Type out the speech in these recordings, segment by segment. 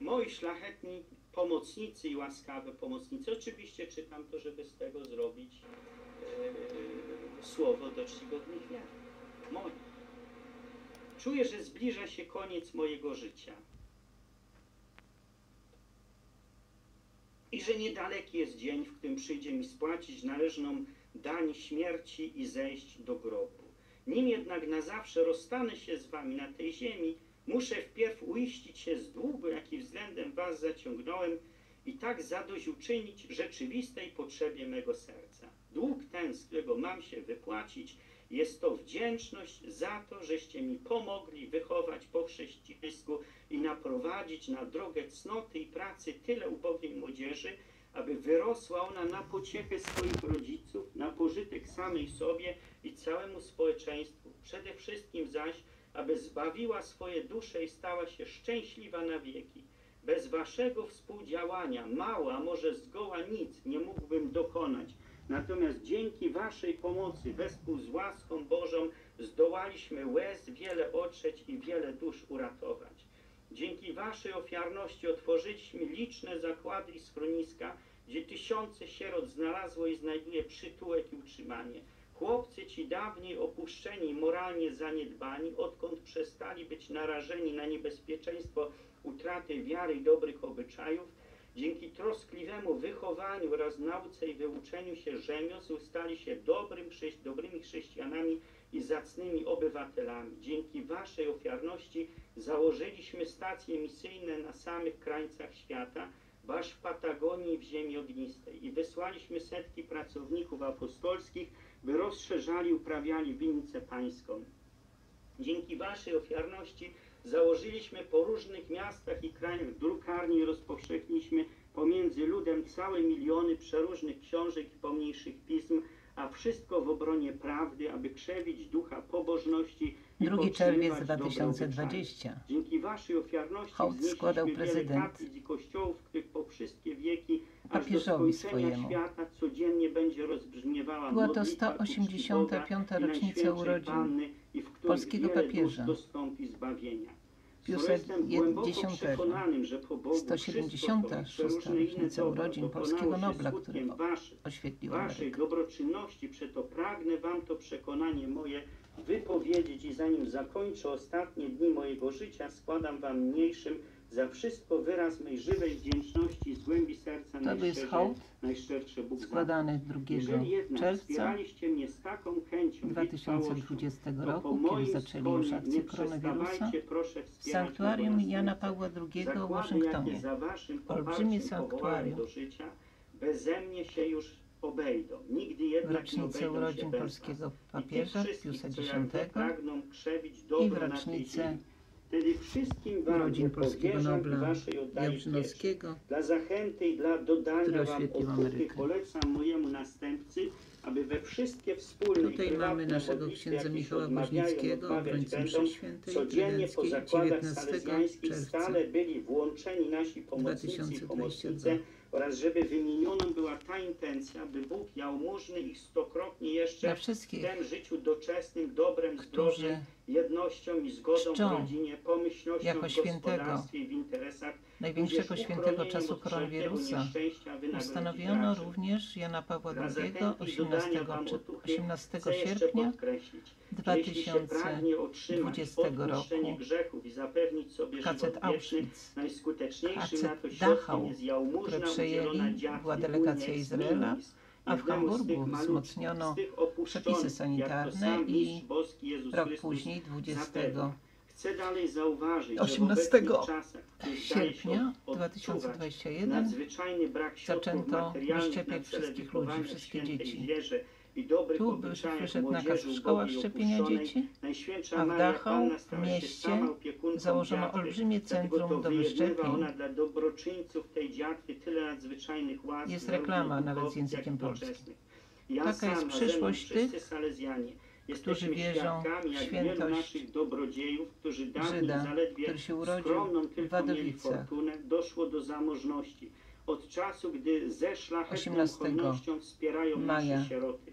Moi szlachetni pomocnicy i łaskawe pomocnicy. Oczywiście czytam to, żeby z tego zrobić słowo do czcigodnych wiar. Moje. Czuję, że zbliża się koniec mojego życia. I że niedaleki jest dzień, w którym przyjdzie mi spłacić należną dań śmierci i zejść do grobu. Nim jednak na zawsze rozstanę się z wami na tej ziemi, muszę wpierw uiścić się z długu, jaki względem was zaciągnąłem, i tak zadośćuczynić rzeczywistej potrzebie mego serca. Dług ten, z którego mam się wypłacić, jest to wdzięczność za to, żeście mi pomogli wychować po chrześcijańsku i naprowadzić na drogę cnoty i pracy tyle ubogiej młodzieży, aby wyrosła ona na pociechę swoich rodziców, na pożytek samej sobie i całemu społeczeństwu. Przede wszystkim zaś, aby zbawiła swoje dusze i stała się szczęśliwa na wieki. Bez waszego współdziałania mało, a może zgoła nic nie mógłbym dokonać. Natomiast dzięki waszej pomocy, wespół z łaską Bożą, zdołaliśmy łez wiele otrzeć i wiele dusz uratować. Dzięki waszej ofiarności otworzyliśmy liczne zakłady i schroniska, gdzie tysiące sierot znalazło i znajduje przytułek i utrzymanie. Chłopcy ci dawniej opuszczeni i moralnie zaniedbani, odkąd przestali być narażeni na niebezpieczeństwo utraty wiary i dobrych obyczajów, dzięki troskliwemu wychowaniu oraz nauce i wyuczeniu się rzemiosł stali się dobrymi chrześcijanami i zacnymi obywatelami. Dzięki waszej ofiarności założyliśmy stacje misyjne na samych krańcach świata, aż w Patagonii i w ziemi ognistej, i wysłaliśmy setki pracowników apostolskich, by rozszerzali i uprawiali winnicę pańską. Dzięki waszej ofiarności założyliśmy po różnych miastach i krajach drukarnie i rozpowszechniliśmy pomiędzy ludem całe miliony przeróżnych książek i pomniejszych pism, a wszystko w obronie prawdy, aby krzewić ducha pobożności i 2 czerwiec 2020. Dzięki waszej ofiarności Hołd składał prezydent kaplic i kościołów, w których po wszystkie wieki papieżowi aż do skończenia swojemu. Świata codziennie będzie rozbrzmiewała Była to modlitwa ku czci 185. Boga i rocznica Najświętszej urodzin Panny, i w której polskiego wiele papieża dusz dostąpi zbawienia. Piusa Jestem głęboko 10. przekonany, że po Bogu 176. rocznica urodzin polskiego Nobla, który oświetlił waszej Amerykę. dobroczynności, przeto pragnę wam to przekonanie moje wypowiedzieć i zanim zakończę ostatnie dni mojego życia, składam wam niniejszym za wszystko wyraz mej żywej wdzięczności z głębi serca To jest hołd najszczersze Bóg składany 2 Jeżeli jednak czerwca wspieraliście mnie z taką chęcią 2020 to po roku, kiedy moim zaczęli stronie już akcję nie koronawirusa, przestawajcie, proszę w wspierać sanktuarium mego Jana następcę. Pawła II w Zakłady, Waszyngtonie. jakie za waszym Olbrzymie poparciem powołałem sanktuarium do życia, beze mnie się już obejdą. Nigdy w jednak nie rocznicę obejdą się urodzin bez polskiego was. papieża I tych Piusa wszystkich, co jak X wy pragną krzewić i w dobro na tej rocznicę ziemi. Wtedy wszystkim wam urodzin polskiego powierzam i Nobla waszej oddaję pieśń. Jabrzyńskiego, Dla zachęty i dla dodania który wam oświetlił otuchy Amerykę. polecam mojemu następcy, aby we wszystkie wspólne Tutaj i mamy prywatne naszego modlitwy, księdza jakie się Michała odmawiają, Woźnickiego, odmawiać obrońcę będą, mszy świętej codziennie po trydenckiej, zakładach 19 salezjańskich czerwca stale byli włączeni nasi pomocnicy i 2022. pomocnice, oraz żeby wymienioną była ta intencja, by Bóg jałmużny ich stokrotnie jeszcze Dla w wszystkich, tym życiu doczesnym, dobrem, którzy zdrowiem, jednością i zgodą w czczą rodzinie, pomyślnością jako w świętego, gospodarstwie i w interesach, największego tudzież świętego uchronieniem czasu od wszelkiego koronawirusa, nieszczęścia wynagrodzi ustanowiono raczej. również Jana Pawła Dla II zachęty i dodania wam 18 otuchy chcę jeszcze sierpnia podkreślić, że jeśli się pragnie otrzymać 2020 odpuszczenie roku grzechów i zapewnić sobie Kacet żywot wieczny, Auschwitz, najskuteczniejszym na to Kacet środkiem Dachau, jest jałmużna które udzielona przejęli, dziadki była Unii delegacja Ex Izraela, Minimis, a w jednemu z tych Hamburgu maluczkich, wzmocniono z tych opuszczonych, przepisy jak to sanitarne sam i mistrz boski Jezus rok Chrystus później, zapewnia. Chcę dalej zauważyć, że w 18 obecnych czasach, w których zdaje się sierpnia odczuwać 2021 nadzwyczajny brak środków zaczęto materialnych wyszczepiać na cele wszystkich wychowania ludzi, wszystkie świętej dzieci. wierze i dobrych Tu obyczajach wyszedł nakaz młodzieży w szkołach ubogiej, szczepienia opuszczonej. dzieci, Najświętsza a w Maria Dachau, Panna w stała się mieście, sama opiekunką założono dziatwy, olbrzymie dlatego centrum to do wyjednywa wyszczepień. ona dla dobroczyńców tej dziatwy tyle nadzwyczajnych łask, Jest zarówno reklama nawet z duchowych, językiem jak i polskim. doczesnych. Ja Taka sam, jest a ze mną przyszłość wszyscy tych, Salezjanie, którzy jesteśmy wierzą świadkami, w jak wielu świętość naszych dobrodziejów, którzy dawniej Żyda, zaledwie który się urodził skromną w tylko mieli Wadowicach fortunę, doszło do zamożności. Od czasu, gdy ze szlachetną 18 hojnością wspierają maja nasze sieroty.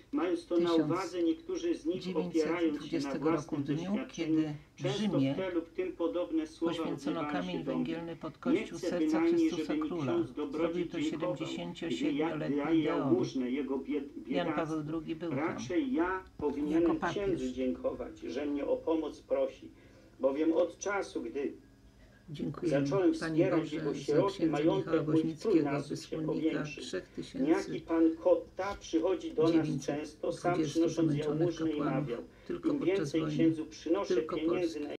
Mając to na uwadze, niektórzy z nich opierając się na 920 roku własnym w dniu, doświadczeniu, kiedy w często Rzymie w te lub tym podobne słowa poświęcono odzywają się kamień do mnie. węgielny pod Nie kościół chcę serca bynajmniej, Chrystusa żeby mi Króla. ksiądz Zrobił dobrodziej to dziękował, gdy 77-letni ja Deory. jałmużnę jego Jan biedactwu. Paweł II był tam. Raczej ja Jako powinienem papież. księdzu dziękować, że mnie o pomoc prosi, bowiem od czasu, gdy Dziękuję zacząłem Panie wspierać Boże jego za sieroty, księdza majątek Michała mój Woźnickiego, trójnasób się wspólnika powiększył. 3000 Niejaki pan Kotta przychodzi do nas często, sam 920 przynosząc zmęczonych jałmużnę i kapłanów, mawiał. tylko Im podczas więcej wojny, księdzu przynoszę tylko pieniędzy Polska. na